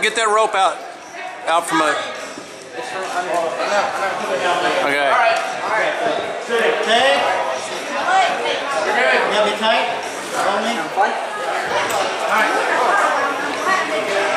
get that rope out from a. Okay. All right. Tag. You're good. You got me tight? Hold me. All right.